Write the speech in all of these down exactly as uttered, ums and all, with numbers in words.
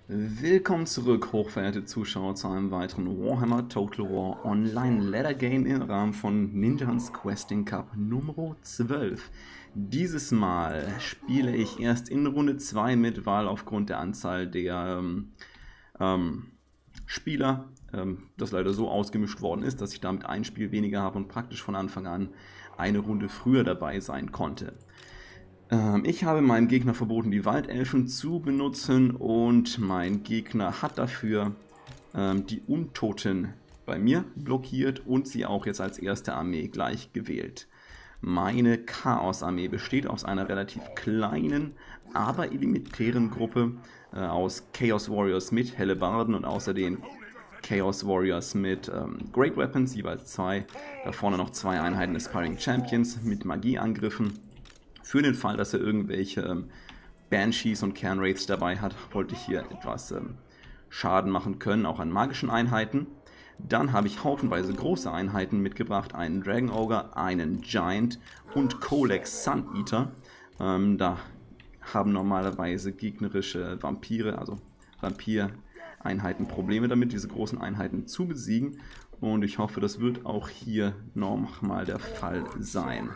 Willkommen zurück, hochverehrte Zuschauer, zu einem weiteren Warhammer Total War Online Ladder Game im Rahmen von Ninja's Questing Cup Nummer zwölf. Dieses Mal spiele ich erst in Runde zwei mit, weil aufgrund der Anzahl der ähm, ähm, Spieler ähm, das leider so ausgemischt worden ist, dass ich damit ein Spiel weniger habe und praktisch von Anfang an eine Runde früher dabei sein konnte. Ich habe meinem Gegner verboten, die Waldelfen zu benutzen, und mein Gegner hat dafür ähm, die Untoten bei mir blockiert und sie auch jetzt als erste Armee gleich gewählt. Meine Chaos-Armee besteht aus einer relativ kleinen, aber elitären Gruppe äh, aus Chaos Warriors mit Hellebarden und außerdem Chaos Warriors mit ähm, Great Weapons, jeweils zwei. Da vorne noch zwei Einheiten Aspiring Champions mit Magieangriffen. Für den Fall, dass er irgendwelche ähm, Banshees und Cairnwraiths dabei hat, wollte ich hier etwas ähm, Schaden machen können, auch an magischen Einheiten. Dann habe ich haufenweise große Einheiten mitgebracht, einen Dragon Ogre, einen Giant und Colex Sun Eater. Ähm, da haben normalerweise gegnerische Vampire, also Vampir-Einheiten, Probleme damit, diese großen Einheiten zu besiegen. Und ich hoffe, das wird auch hier nochmal der Fall sein.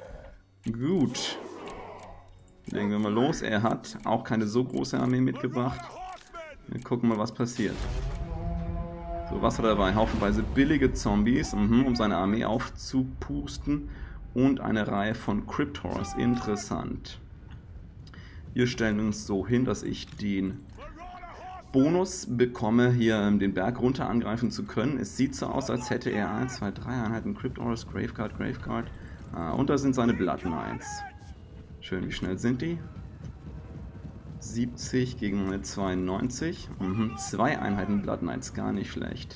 Gut, legen wir mal los. Er hat auch keine so große Armee mitgebracht. Wir gucken mal, was passiert. So, was hat er dabei? Haufenweise billige Zombies, mhm, um seine Armee aufzupusten, und eine Reihe von Cryptors. Interessant. Hier stellen wir uns so hin, dass ich den Bonus bekomme, hier den Berg runter angreifen zu können. Es sieht so aus, als hätte er eins, zwei, drei Einheiten Cryptors, Graveguard, Graveguard. Ah, und da sind seine Blood Knights. Schön, wie schnell sind die? siebzig gegen meine zweiundneunzig. Mhm, zwei Einheiten Blood Knights, gar nicht schlecht.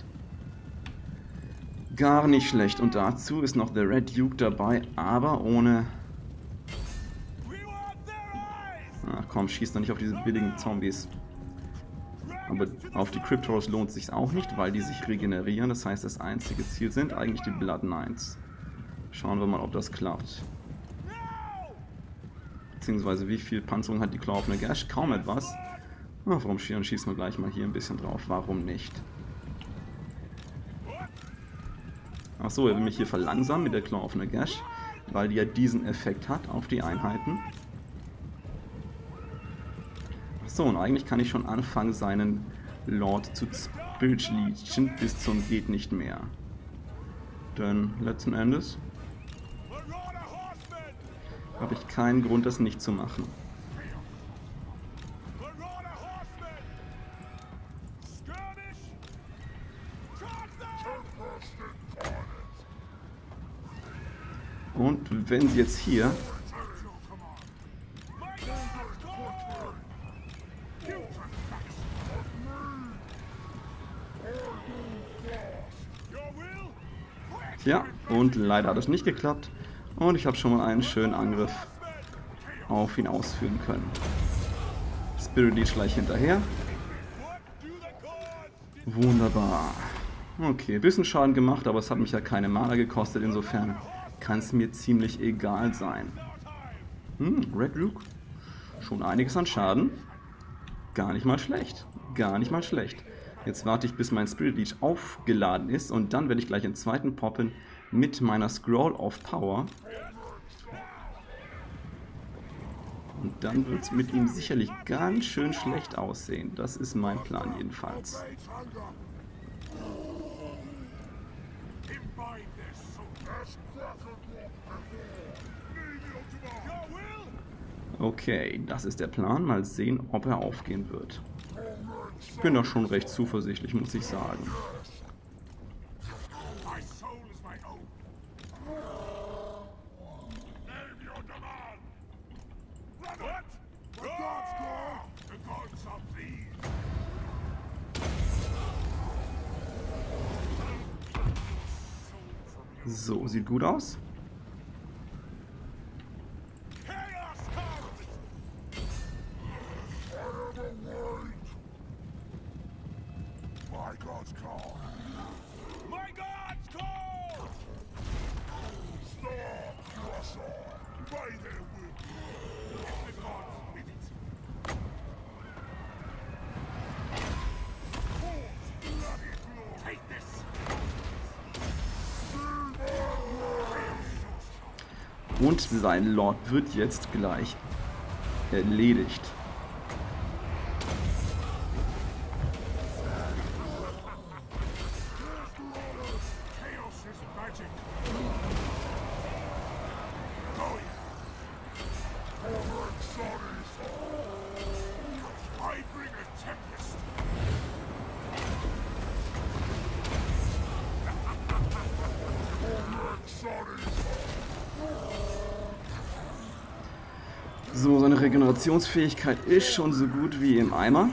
Gar nicht schlecht. Und dazu ist noch der Red Duke dabei, aber ohne... Ach komm, schieß doch nicht auf diese billigen Zombies. Aber auf die Cryptors lohnt es sich auch nicht, weil die sich regenerieren. Das heißt, das einzige Ziel sind eigentlich die Blood Knights. Schauen wir mal, ob das klappt. Beziehungsweise, wie viel Panzerung hat die Claw of Nagash? Kaum etwas. Ach, warum schießen, schießen wir gleich mal hier ein bisschen drauf? Warum nicht? Achso, er will mich hier verlangsamen mit der Claw of Nagash, weil die ja diesen Effekt hat auf die Einheiten. Achso, und eigentlich kann ich schon anfangen, seinen Lord zu Spiritualigen bis zum geht nicht mehr. Denn letzten Endes habe ich keinen Grund, das nicht zu machen. Und wenn sie jetzt hier ja, und leider hat es nicht geklappt. Und ich habe schon mal einen schönen Angriff auf ihn ausführen können. Spirit Leech gleich hinterher. Wunderbar. Okay, ein bisschen Schaden gemacht, aber es hat mich ja keine Mana gekostet. Insofern kann es mir ziemlich egal sein. Hm, Red Duke. Schon einiges an Schaden. Gar nicht mal schlecht. Gar nicht mal schlecht. Jetzt warte ich, bis mein Spirit Leech aufgeladen ist, und dann werde ich gleich einen zweiten poppen mit meiner Scroll of Power. Und dann wird es mit ihm sicherlich ganz schön schlecht aussehen. Das ist mein Plan jedenfalls. Okay, das ist der Plan. Mal sehen, ob er aufgehen wird. Ich bin doch schon recht zuversichtlich, muss ich sagen. So, sieht gut aus. Und sein Lord wird jetzt gleich erledigt. So, seine Regenerationsfähigkeit ist schon so gut wie im Eimer.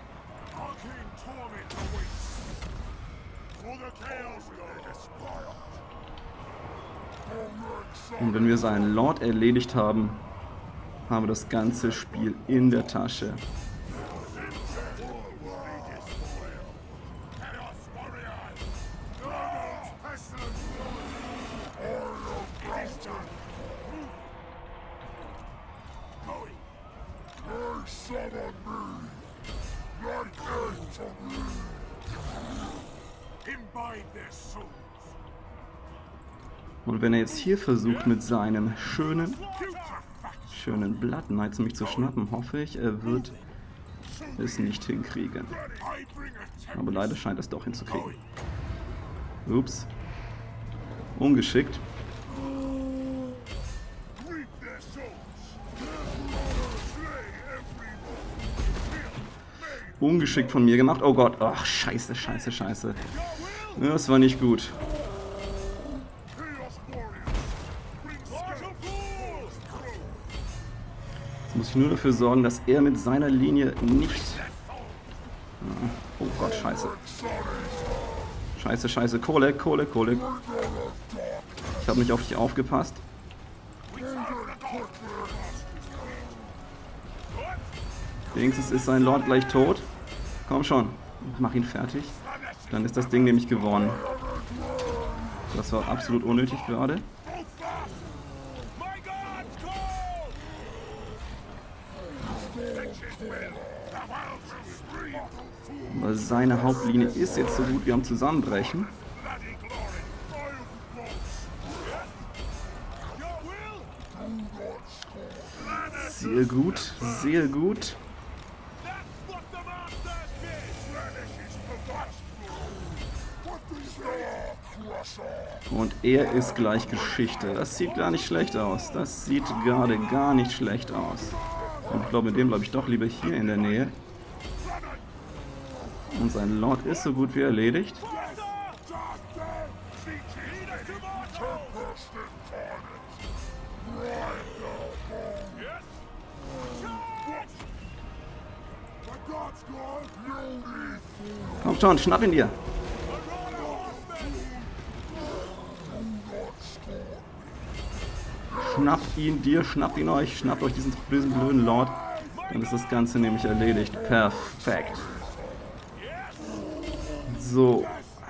Und wenn wir seinen Lord erledigt haben, haben wir das ganze Spiel in der Tasche. Und wenn er jetzt hier versucht, mit seinem schönen, schönen Blood Knight mich zu schnappen, hoffe ich, er wird es nicht hinkriegen. Aber leider scheint es doch hinzukriegen. Ups. Ungeschickt. Ungeschickt von mir gemacht. Oh Gott. Ach, scheiße, scheiße, scheiße. Das war nicht gut. Jetzt muss ich nur dafür sorgen, dass er mit seiner Linie nicht... Oh Gott, scheiße. Scheiße, scheiße. Kohle, Kohle, Kohle. Ich habe nicht auf dich aufgepasst. Wenigstens ist sein Lord gleich tot. Komm schon, mach ihn fertig. Dann ist das Ding nämlich gewonnen. Das war absolut unnötig gerade. Aber seine Hauptlinie ist jetzt so gut wie am Zusammenbrechen. Sehr gut, sehr gut. Und er ist gleich Geschichte. Das sieht gar nicht schlecht aus. Das sieht gerade gar nicht schlecht aus. Und ich glaube, mit dem bleibe ich doch lieber hier in der Nähe. Und sein Lord ist so gut wie erledigt. Komm schon, schnapp ihn dir. Schnappt ihn dir, schnappt ihn euch, schnappt euch diesen bösen, blöden Lord. Dann ist das Ganze nämlich erledigt. Perfekt. So.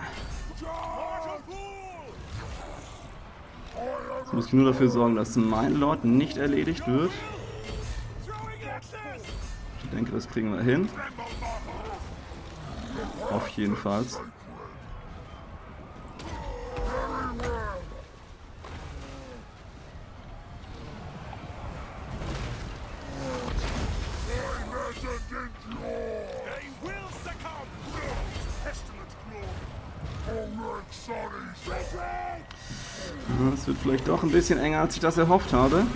Jetzt muss ich nur dafür sorgen, dass mein Lord nicht erledigt wird. Ich denke, das kriegen wir hin. Auf jeden Fall. Es wird vielleicht doch ein bisschen enger, als ich das erhofft habe.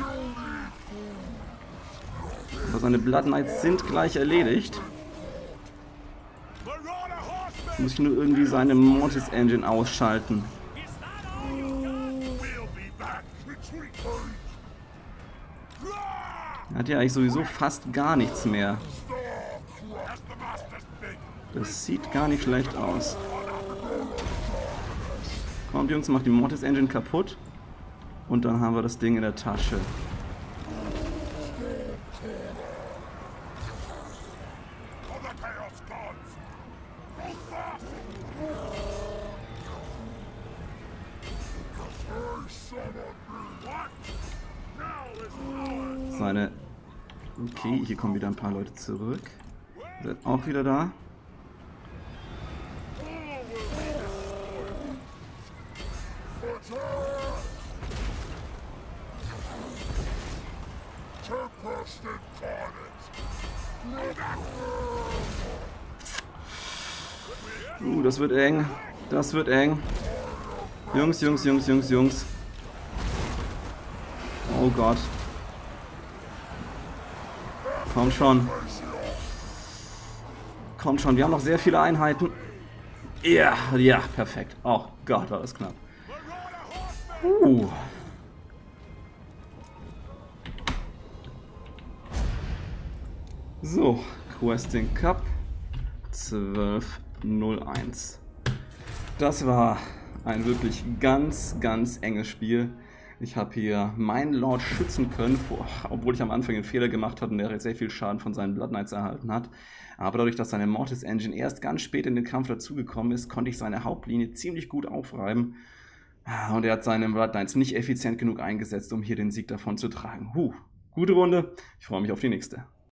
Aber seine Blood Knights sind gleich erledigt. Jetzt muss ich nur irgendwie seine Mortis Engine ausschalten. Er hat ja eigentlich sowieso fast gar nichts mehr. Das sieht gar nicht schlecht aus. Kommt Jungs, macht die Mortis Engine kaputt. Und dann haben wir das Ding in der Tasche. Seine... Okay, hier kommen wieder ein paar Leute zurück. Ihr seid auch wieder da. Uh, das wird eng. Das wird eng. Jungs, Jungs, Jungs, Jungs, Jungs. Oh Gott. Komm schon. Komm schon, wir haben noch sehr viele Einheiten. Ja, ja, perfekt. Oh Gott, war das knapp. Uh. So, Questing Cup zwölf null eins. Das war ein wirklich ganz, ganz enges Spiel. Ich habe hier meinen Lord schützen können, obwohl ich am Anfang einen Fehler gemacht hatte und der sehr viel Schaden von seinen Blood Knights erhalten hat. Aber dadurch, dass seine Mortis Engine erst ganz spät in den Kampf dazugekommen ist, konnte ich seine Hauptlinie ziemlich gut aufreiben. Und er hat seine Blood Knights nicht effizient genug eingesetzt, um hier den Sieg davon zu tragen. Huh, gute Runde. Ich freue mich auf die nächste.